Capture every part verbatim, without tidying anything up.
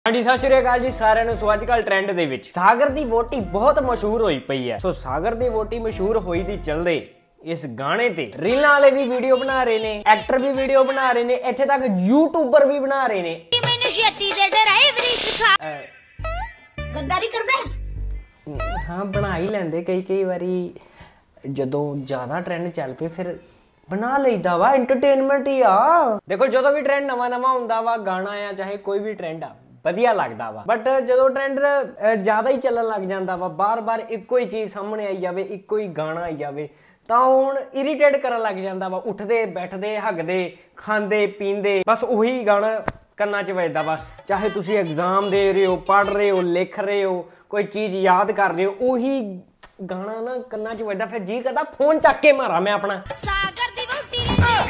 हाँ जी, सत श्री अकाल जी साਰਿਆਂ ਨੂੰ। ਸੋ ਅੱਜ ਕੱਲ ਟ੍ਰੈਂਡ ਦੇ ਵਿੱਚ ਸਾਗਰ ਦੀ ਵੋਟੀ ਬਹੁਤ ਮਸ਼ਹੂਰ ਹੋਈ ਪਈ ਹੈ। ਸੋ ਸਾਗਰ ਦੀ ਵੋਟੀ ਮਸ਼ਹੂਰ ਹੋਈ ਦੀ ਚੱਲਦੇ ਇਸ ਗਾਣੇ ਤੇ ਰੀਲਾਂ ਵਾਲੇ ਵੀ ਵੀਡੀਓ ਬਣਾ ਰਹੇ ਨੇ, ਐਕਟਰ ਵੀ ਵੀਡੀਓ ਬਣਾ ਰਹੇ ਨੇ, ਇੱਥੇ ਤੱਕ ਯੂਟਿਊਬਰ ਵੀ ਬਣਾ ਰਹੇ ਨੇ। ਮੈਨੂੰ ਛੇਤੀ ਦੇ ਡਰਾਈਵਰੀ ਸਿਖਾ ਗੱਦਾਰੀ ਕਰਦਾ ਹਾਂ, ਬਣਾ ਹੀ ਲੈਂਦੇ ਕਈ ਕਈ ਵਾਰੀ। ਜਦੋਂ ਜ਼ਿਆਦਾ ਟ੍ਰੈਂਡ ਚੱਲ ਪਏ ਫਿਰ ਬਣਾ ਲਈਦਾ ਵਾ, ਐਂਟਰਟੇਨਮੈਂਟ ਹੀ ਆ। ਦੇਖੋ ਜਦੋਂ ਵੀ ਟ੍ਰੈਂਡ ਨਵਾਂ ਨਵਾਂ ਹੁੰਦਾ ਵਾ, ਗਾਣਾ ਆ ਚਾਹੇ ਕੋਈ ਵੀ ਟ੍ਰੈਂਡ ਆ, ਵਧੀਆ ਲੱਗਦਾ ਵਾ। ਬਟ ਜਦੋਂ ਟ੍ਰੈਂਡ ਜ਼ਿਆਦਾ ਹੀ ਚੱਲਣ ਲੱਗ ਜਾਂਦਾ ਵਾ, ਬਾਰ-ਬਾਰ ਇੱਕੋ ਹੀ ਚੀਜ਼ ਸਾਹਮਣੇ ਆਈ ਜਾਵੇ, ਇੱਕੋ ਹੀ ਗਾਣਾ ਆਈ ਜਾਵੇ, ਤਾਂ ਹੁਣ ਇਰੀਟੇਟ ਕਰਨ ਲੱਗ ਜਾਂਦਾ ਵਾ। ਉੱਠਦੇ ਬੈਠਦੇ ਹੱਗਦੇ ਖਾਂਦੇ ਪੀਂਦੇ ਬਸ ਉਹੀ ਗਾਣਾ ਕੰਨਾਂ 'ਚ ਵੱਜਦਾ ਵਾ। ਚਾਹੇ ਤੁਸੀਂ ਐਗਜ਼ਾਮ ਦੇ ਰਹੇ ਹੋ, ਪੜ੍ਹ ਰਹੇ ਹੋ, ਲਿਖ ਰਹੇ ਹੋ, ਕੋਈ ਚੀਜ਼ ਯਾਦ ਕਰ ਰਹੇ ਹੋ, ਉਹੀ ਗਾਣਾ ਨਾ ਕੰਨਾਂ 'ਚ ਵੱਜਦਾ। ਫਿਰ ਜੀ ਕਰਦਾ ਫੋਨ ਚੱਕ ਕੇ ਮਾਰਾਂ ਮੈਂ ਆਪਣਾ। ਸਾਗਰ ਦੀ ਵੋਟੀ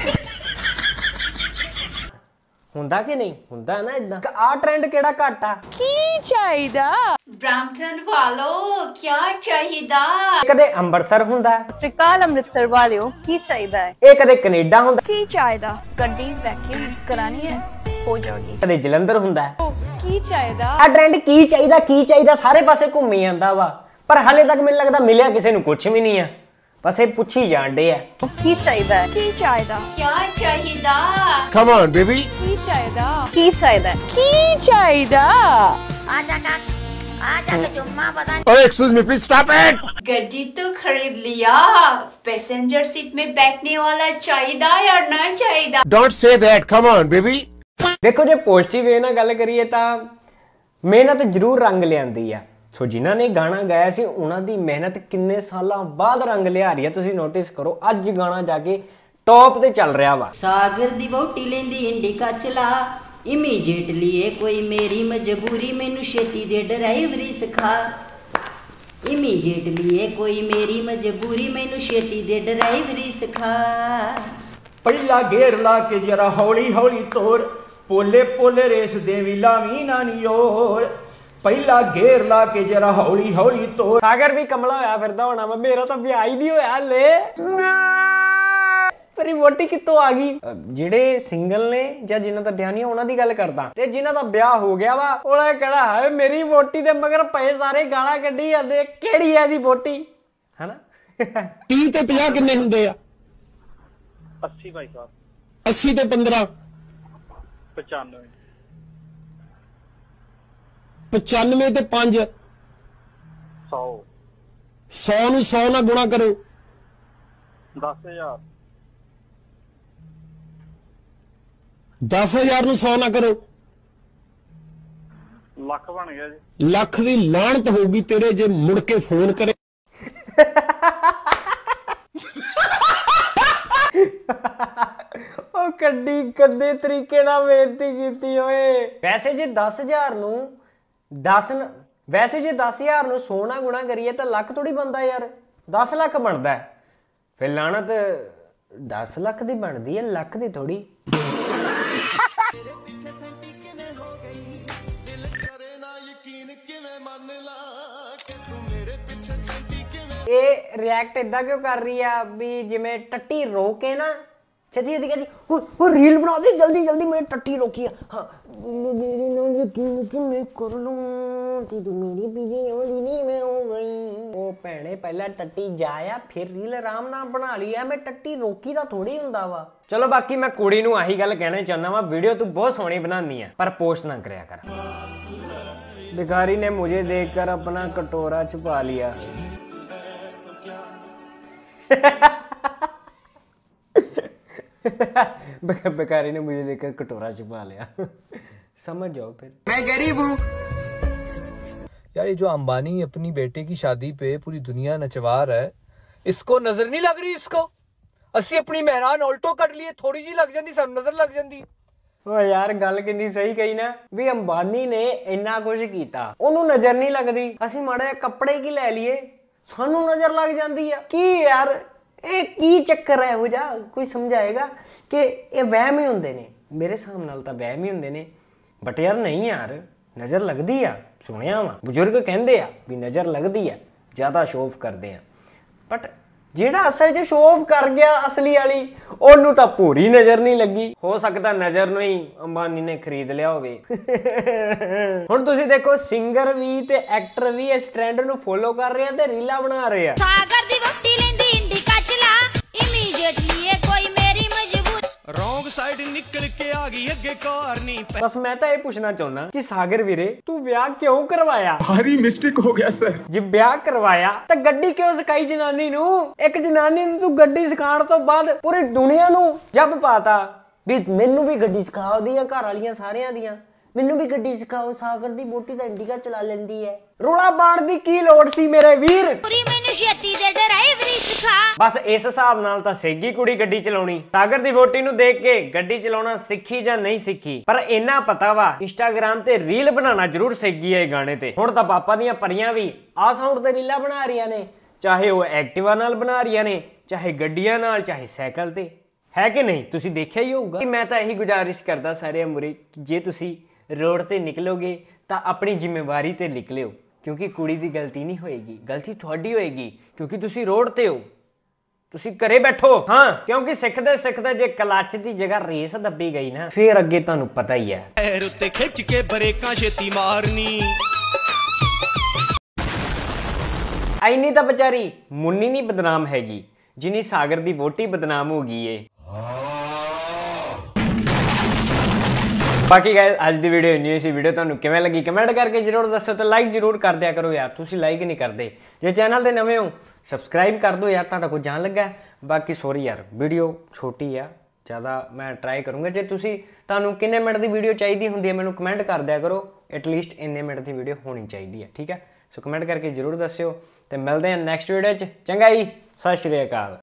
ਹੁੰਦਾ ਕਿ ਨਹੀਂ ਹੁੰਦਾ ਨਾ ਇਦਾਂ। ਆ ਟ੍ਰੈਂਡ ਕਿਹੜਾ ਘੱਟ ਆ? ਕੀ ਚਾਹੀਦਾ ਬ੍ਰਾਂਟਨ ਵਾਲੋ, ਕੀ ਚਾਹੀਦਾ? ਕਦੇ ਅੰਮ੍ਰਿਤਸਰ ਹੁੰਦਾ, ਸ੍ਰੀਕਾਲ ਅੰਮ੍ਰਿਤਸਰ ਵਾਲਿਓ ਕੀ ਚਾਹੀਦਾ ਹੈ? ਇਹ ਕਦੇ ਕੈਨੇਡਾ ਹੁੰਦਾ, ਕੀ ਚਾਹੀਦਾ? ਗੱਡੀ ਵੈਕਿਊਮ ਕਰਾਣੀ ਹੈ ਹੋ ਜਾਊਗੀ। ਕਦੇ ਜਲੰਧਰ ਹੁੰਦਾ। ਕੀ ਚਾਹੀਦਾ? ਆ ਟ੍ਰੈਂਡ ਕੀ ਚਾਹੀਦਾ ਕੀ ਚਾਹੀਦਾ ਸਾਰੇ ਪਾਸੇ ਘੁੰਮੀ ਜਾਂਦਾ ਵਾ, ਪਰ ਹਾਲੇ ਤੱਕ ਮੈਨੂੰ ਲੱਗਦਾ ਮਿਲਿਆ ਕਿਸੇ ਨੂੰ ਕੁਝ ਵੀ ਨਹੀਂ ਆ। ਬਸ ਇਹ ਪੁੱਛੀ ਜਾਂਦੇ ਆ ਕੀ ਚਾਹੀਦਾ ਹੈ? ਕੀ ਚਾਹੀਦਾ? ਕੀ ਚਾਹੀਦਾ? Come on, baby. ਕੀ ਚਾਹੀਦਾ? ਕੀ ਚਾਹੀਦਾ? ਕੀ ਚਾਹੀਦਾ? ਆ ਜਾ ਨਾ आ जा तो जुम्मा बता। Oh, excuse me, please stop it. गड्डी तो खरीद लिया, पैसेंजर सीट में बैठने वाला चाहिदा या ना चाहिदा? Don't say that. Come on, baby. देखो जे पॉजिटिव वे नाल गल करिए तां मेहनत जरूर रंग लियांदी आ। सो जिन्हां ने गाना गाया सी उन्हां दी मेहनत किन्ने सालां बाद रंग लिया रही है। तुसीं नोटिस करो अज गाना जाके टॉप ते चल रहा वा। सागर दी वोटी लेंदी इंडिका चला इमीजिएटली कोई मेरी मजबूरी मैनू छेती दे ड्राइवरी सिखा। इमीजिएटली कोई मेरी मजबूरी मैनू छेती दे ड्राइवरी सिखा। पहला गेर ला के जरा हौली हौली तोर पोले पोले रेस देवी लावी नानी और। पहला गेर ला के जरा हौली हौली तोर। सागर भी कमला होया फिरदा होना वा, मेरा तो ब्याह ही नहीं होया हले। तेरी वोटी कित्तों आ गई? ਜਿਹੜੇ ਸਿੰਗਲ ਨੇ ਜਾਂ ਜਿਨ੍ਹਾਂ ਦਾ ਵਿਆਹ ਨਹੀਂ ਉਹਨਾਂ ਦੀ ਗੱਲ ਕਰਦਾ, ਤੇ ਜਿਨ੍ਹਾਂ ਦਾ ਵਿਆਹ ਹੋ ਗਿਆ ਵਾ ਉਹਨੇ ਕਿਹੜਾ ਹੈ ਮੇਰੀ ਵੋਟੀ ਦੇ ਮਗਰ ਪਏ ਸਾਰੇ ਗਾਲਾਂ ਕੱਢੀ ਜਾਂਦੇ ਕਿਹੜੀ ਹੈ ਦੀ ਵੋਟੀ, ਹੈਨਾ? तीस ਤੇ ਪੰਜਾਹ ਕਿੰਨੇ ਹੁੰਦੇ ਆ? अस्सी भाई साहब। अस्सी ਤੇ पंद्रह पचानवे। पचानवे ਤੇ ਪੰਜ सौ। सौ ਨੂੰ सौ ਨਾਲ ਗੁਣਾ ਕਰੋ। दस हजार। दस हजार ਨੂੰ सौ ਨਾਲ ਕਰੋ। ਲੱਖ ਬਣ ਗਿਆ ਜੀ। ਲੱਖ ਦੀ ਲਾਹਨਤ ਹੋਊਗੀ ਤੇਰੇ ਜੇ ਮੁੜ ਕੇ ਫੋਨ ਕਰੇ। ਉਹ ਕੱਢੀ ਕੱਢੇ ਤਰੀਕੇ ਨਾਲ ਬੇਇੱਜ਼ਤੀ ਕੀਤੀ ਓਏ। ਵੈਸੇ ਜੇ दस हजार ਨੂੰ दस ਵੈਸੇ ਜੇ दस हजार ਨੂੰ सौ ਨਾਲ ਗੁਣਾ ਕਰੀਏ ਤਾਂ ਲੱਖ ਥੋੜੀ ਬਣਦਾ ਯਾਰ, दस ਲੱਖ ਬਣਦਾ। ਫਿਰ ਲਾਹਨਤ दस ਲੱਖ ਦੀ ਬਣਦੀ ਹੈ, ਲੱਖ ਦੀ ਥੋੜੀ। ਇਹ ਰਿਐਕਟ ਇਦਾਂ ਕਿਉਂ ਕਰ ਰਹੀ ਆ ਵੀ ਜਿਵੇਂ ਟੱਟੀ ਰੋ ਕੇ ਨਾ ਛੇਤੀ ਛੇਤੀ ਕਹਿੰਦੀ ਉਹ ਰੀਲ ਬਣਾ ਦੇ ਜਲਦੀ ਜਲਦੀ, ਮੈਂ ਟੱਟੀ ਰੋਕੀ ਆ। ਹਾਂ ਮੇਰੀ ਨਾ ਯਕੀਨ ਕਿ ਮੈਂ ਕਰ ਲੂੰ ਤੇ ਤੂੰ ਮੇਰੀ ਪੀਏ ਹੋਲੀ ਨਹੀਂ ਮੈਂ ਹੋ ਗਈ। ਉਹ ਭੈਣੇ ਪਹਿਲਾਂ ਟੱਟੀ ਜਾਇਆ ਫਿਰ ਰੀਲ ਆਰਾਮ ਨਾਲ ਬਣਾ ਲਈ ਆ। ਮੈਂ ਟੱਟੀ ਰੋਕੀ ਦਾ ਥੋੜੀ ਹੁੰਦਾ ਵਾ। ਚਲੋ ਬਾਕੀ ਮੈਂ ਕੁੜੀ ਨੂੰ ਆਹੀ ਗੱਲ ਕਹਿਣਾ ਚਾਹੁੰਦਾ ਵਾ, ਵੀਡੀਓ ਤੂੰ ਬਹੁਤ ਸੋਹਣੀ ਬਣਾਉਣੀ ਆ ਪਰ ਪੋਸਟ ਨਾ ਕਰਿਆ ਕਰ। भिखारी ने मुझे देखकर अपना कटोरा छुपा लिया। भिखारी ने मुझे देखकर कटोरा छुपा लिया। समझ जाओ फिर मैं गरीब हूँ। यार ये जो अंबानी अपनी बेटे की शादी पे पूरी दुनिया नचवा रहा है, इसको नजर नहीं लग रही? इसको असि अपनी मेहरान ऑल्टो कट लिए थोड़ी जी लग जाती, सब नजर लग जाती। ओ यार गल कितनी सही कही ना भी अंबानी ने इन्ना कुछ कीता ओनू नजर नहीं लगदी। असीं माड़ा जिहा कपड़े की लै लीए सानू नजर लग जाती है। की यार ये की चक्कर है? हो जा कोई समझाएगा कि ये वहम ही हुंदे ने। मेरे हिसाब नाल तां वहम ही हुंदे ने, बट यार नहीं यार नजर लगदी आ। सुनिया वा बुजुर्ग कहंदे आ भी नजर लगदी आ, ज़्यादा शो ऑफ करदे आ, बट ਜਿਹੜਾ ਅਸਲ 'ਚ ਸ਼ੋਅ ਆਫ ਕਰ ਗਿਆ ਅਸਲੀ ਵਾਲੀ, ਉਹਨੂੰ ਤਾਂ ਪੂਰੀ ਨਜ਼ਰ ਨਹੀਂ ਲੱਗੀ। ਹੋ ਸਕਦਾ ਨਜ਼ਰ ਨੂੰ ਹੀ ਅੰਬਾਨੀ ਨੇ ਖਰੀਦ ਲਿਆ ਹੋਵੇ। ਹੁਣ ਤੁਸੀਂ ਦੇਖੋ, ਸਿੰਗਰ ਵੀ ਤੇ ਐਕਟਰ ਵੀ ਇਸ ਟ੍ਰੈਂਡ ਨੂੰ ਫੋਲੋ ਕਰ ਰਹੇ ਆ ਤੇ ਰੀਲਾਂ ਬਣਾ ਰਹੇ ਆ। ਸਾਗਰ ਦੀ ਵੋਟੀ ਲੈਂਦੀ ਇੰਡੀਕਾ ਚਲਾ, ਇਮੀਡੀਏਟਲੀ ਇਹ ਕੋਈ ਮੇਰੀ ਮਜਬੂਰੀ। ਰੌਂਗ ਸਾਈਡ ਨਿਕਲ ਕੇ ਆ ਗਈ ਅੱਗੇ ਕਾਰ ਨਹੀਂ। ਬਸ ਮੈਂ ਤਾਂ ਇਹ ਪੁੱਛਣਾ ਚਾਹੁੰਦਾ ਕਿ ਸਾਗਰ ਵੀਰੇ, ਤੂੰ ਵਿਆਹ ਕਿਉਂ ਕਰਵਾਇਆ? ਭਾਰੀ ਮਿਸਟੇਕ ਹੋ ਗਿਆ ਸਰ। ਜੇ ਵਿਆਹ ਕਰਵਾਇਆ ਤਾਂ ਗੱਡੀ ਕਿਉਂ ਸਿਖਾਈ ਜਨਾਨੀ ਨੂੰ? ਇੱਕ ਜਨਾਨੀ ਨੂੰ ਤੂੰ ਗੱਡੀ ਸਿਖਾਉਣ ਤੋਂ ਬਾਅਦ ਪੂਰੀ ਦੁਨੀਆ ਨੂੰ ਜੱਬ ਪਾਤਾ ਵੀ ਮੈਨੂੰ ਵੀ ਗੱਡੀ ਸਿਖਾਓ, ਦੀਆਂ ਘਰ ਵਾਲੀਆਂ ਸਾਰਿਆਂ ਦੀਆਂ, ਮੈਨੂੰ ਵੀ ਗੱਡੀ ਸਿਖਾਓ। ਸਾਗਰ ਦੀ ਵੋਟੀ ਤਾਂ ਇੰਡੀਕਾ ਚਲਾ ਲੈਂਦੀ ਹੈ। ਰੋਲਾ ਪਾਉਣ ਦੀ ਕੀ ਲੋੜ ਸੀ ਮੇਰੇ ਵੀਰ? ਮੈਨੂੰ ਛੇਤੀ ਦੇ ਡਰਾਈਵਰੀ ਸਿਖਾ। ਬਸ ਇਸ ਹਿਸਾਬ ਨਾਲ ਤਾਂ ਸਿੱਖੀ ਕੁੜੀ ਗੱਡੀ ਚਲਾਉਣੀ। ਸਾਗਰ ਦੀ ਵੋਟੀ ਨੂੰ ਦੇਖ ਕੇ ਗੱਡੀ ਚਲਾਉਣਾ ਸਿੱਖੀ ਜਾਂ ਨਹੀਂ ਸਿੱਖੀ, ਪਰ ਇੰਨਾ ਪਤਾ ਵਾ ਇੰਸਟਾਗ੍ਰਾਮ ਤੇ ਰੀਲ ਬਣਾਉਣਾ ਜ਼ਰੂਰ ਸਿੱਖ ਗਈ ਹੈ ਗਾਣੇ ਤੇ। ਹੁਣ ਤਾਂ ਪਾਪਾ ਦੀਆਂ ਪਰੀਆਂ ਵੀ ਆਹ ਸਾਊਂਡ ਤੇ ਰੀਲਾਂ ਬਣਾ ਰਹੀਆਂ ਨੇ, ਚਾਹੇ ਉਹ ਐਕਟਿਵਾ ਨਾਲ ਬਣਾ ਰਹੀਆਂ ਨੇ, ਚਾਹੇ ਗੱਡੀਆਂ ਨਾਲ, ਚਾਹੇ ਸਾਈਕਲ ਤੇ। ਹੈ ਕਿ ਨਹੀਂ? ਤੁਸੀਂ ਦੇਖਿਆ ਹੀ ਹੋਊਗਾ। ਮੈਂ ਤਾਂ ਇਹੀ ਗੁਜ਼ਾਰਿਸ਼ ਕਰਦਾ ਸਾਰਿਆਂ ਮੂਹਰੇ ਕਿ ਜੇ ਤੁਸੀਂ ਰੋਡ ਤੇ ਨਿਕਲੋਗੇ ਤਾਂ ਆਪਣੀ ਜ਼ਿੰਮੇਵਾਰੀ ਤੇ ਨਿਕਲਿਓ, ਕਿਉਂਕਿ ਕੁੜੀ ਦੀ ਗਲਤੀ ਨਹੀਂ ਹੋਏਗੀ, ਗਲਤੀ ਤੁਹਾਡੀ ਹੋਏਗੀ, ਕਿਉਂਕਿ ਤੁਸੀਂ ਰੋਡ ਤੇ ਹੋ, ਤੁਸੀਂ ਘਰੇ ਬੈਠੋ। ਹਾਂ, ਕਿਉਂਕਿ ਸਿੱਖਦੇ ਸਿੱਖਦੇ ਜੇ ਕਲੱਚ ਦੀ ਜਗ੍ਹਾ ਰੇਸ ਦੱਬੀ ਗਈ ਨਾ, ਫਿਰ ਅੱਗੇ ਤੁਹਾਨੂੰ ਪਤਾ ਹੀ ਹੈ। ਪੈਰ ਉੱਤੇ ਖਿੱਚ ਕੇ ਬ੍ਰੇਕਾਂ ਛੇਤੀ ਮਾਰਨੀ। ਐਨੀ ਤਾਂ ਵਿਚਾਰੀ ਮੁੰਨੀ ਨਹੀਂ ਬਦਨਾਮ ਹੈਗੀ ਜਿੰਨੀ ਸਾਗਰ ਦੀ ਵੋਟੀ ਬਦਨਾਮ ਹੋ ਗਈ ਏ। ਬਾਕੀ ਗਾਇਸ, ਅੱਜ ਦੀ ਵੀਡੀਓ ਇੰਨੀ ਸੀ। ਵੀਡੀਓ ਤੁਹਾਨੂੰ ਕਿਵੇਂ ਲੱਗੀ ਕਮੈਂਟ ਕਰਕੇ ਜ਼ਰੂਰ ਦੱਸੋ ਤੇ ਲਾਈਕ ਜ਼ਰੂਰ ਕਰ ਦਿਆ ਕਰੋ ਯਾਰ, ਤੁਸੀਂ ਲਾਈਕ ਨਹੀਂ ਕਰਦੇ। ਜੇ ਚੈਨਲ ਦੇ ਨਵੇਂ ਹੋ ਸਬਸਕ੍ਰਾਈਬ ਕਰ ਦਿਓ ਯਾਰ, ਤੁਹਾਡਾ ਕੋਈ ਜਾਣ ਲੱਗਾ। ਬਾਕੀ ਸੌਰੀ ਯਾਰ, ਵੀਡੀਓ ਛੋਟੀ ਆ, ਜ਼ਿਆਦਾ ਮੈਂ ਟਰਾਈ ਕਰੂੰਗਾ। ਜੇ ਤੁਸੀਂ ਤੁਹਾਨੂੰ ਕਿੰਨੇ ਮਿੰਟ ਦੀ ਵੀਡੀਓ ਚਾਹੀਦੀ ਹੁੰਦੀ ਹੈ ਮੈਨੂੰ ਕਮੈਂਟ ਕਰ ਦਿਆ ਕਰੋ, ਐਟਲੀਸਟ ਇੰਨੇ ਮਿੰਟ ਦੀ ਵੀਡੀਓ ਹੋਣੀ ਚਾਹੀਦੀ ਹੈ, ਠੀਕ ਹੈ? ਸੋ ਕਮੈਂਟ ਕਰਕੇ ਜ਼ਰੂਰ ਦੱਸਿਓ ਤੇ ਮਿਲਦੇ ਹਾਂ ਨੈਕਸਟ ਵੀਡੀਓ 'ਚ। ਚੰਗਾ ਜੀ, ਸਤਿ ਸ਼੍ਰੀ ਅਕਾਲ।